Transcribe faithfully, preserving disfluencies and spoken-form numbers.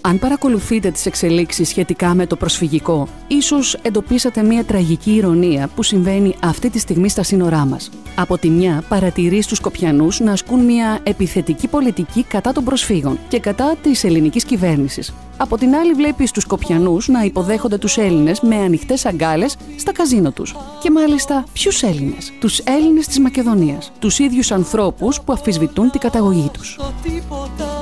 Αν παρακολουθείτε τις εξελίξεις σχετικά με το προσφυγικό, ίσως εντοπίσατε μια τραγική ηρωνία που συμβαίνει αυτή τη στιγμή στα σύνορά μας. Από τη μια, παρατηρεί τους Σκοπιανούς να ασκούν μια επιθετική πολιτική κατά των προσφύγων και κατά της ελληνικής κυβέρνησης. Από την άλλη, βλέπεις τους Σκοπιανούς να υποδέχονται τους Έλληνες με ανοιχτές αγκάλες στα καζίνο τους. Και μάλιστα, ποιους Έλληνες? Τους Έλληνες της Μακεδονίας. Τους ίδιους ανθρώπους που αμφισβητούν την καταγωγή τους.